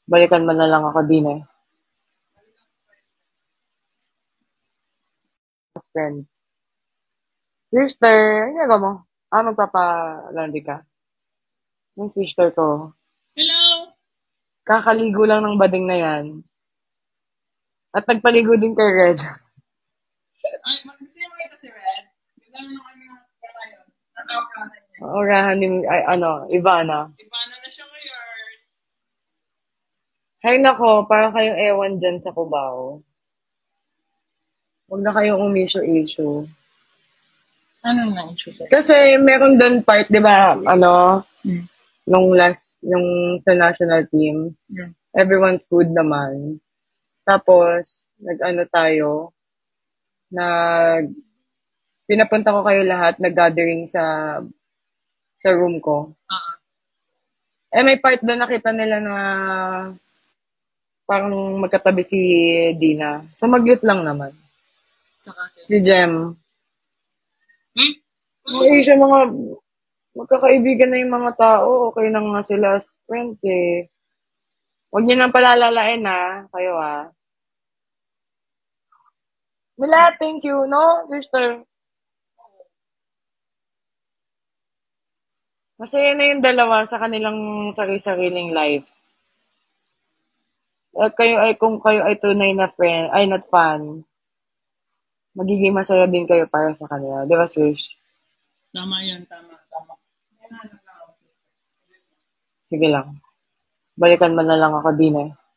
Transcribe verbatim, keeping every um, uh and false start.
Balikan mo na lang ako din eh. Friends. Sister, ano ginagawa mo? Ah, magpapa-laundry ka. Yung sister ko. Hello! Kakaligo lang ng bading na yan. At nagpaligo din kay Red. Ay, mag-gusto niya makita si Red. Ganda naman kami ng ngayon. Natawaran niya. Orahan ni, ay, ano, Ivana. Ivana na siya ngayon. Hay nako, parang kayong ewan dyan sa Cubao. Huwag na kayong umisyo-issue. Ano na issue sa'yo? Kasi meron doon part, di ba, ano, Hmm. nung last, yung sa national team, Hmm. everyone's good naman. Tapos, nag-ano tayo, nag, pinapunta ko kayo lahat, nag-gathering sa, sa room ko. Uh-huh. Eh, may part doon nakita nila na parang magkatabi si Dina. So, mag-mute lang naman. Saka Si Jem. Hmm? Okay siya mga, magkakaibigan na yung mga tao. Okay na nga sila as friends eh. Huwag niyo nang palalalain ha. Kayo ha. Mila, thank you, no, sister? Masaya na yung dalawa sa kanilang sarili-sariling life. At kayo ay, kung kayo ay tunay na friend, ay not fan, magiging masaya din kayo para sa kanila. Di ba, sis? Tama yan, tama, tama. Sige lang. Balikan mo na lang ako din eh.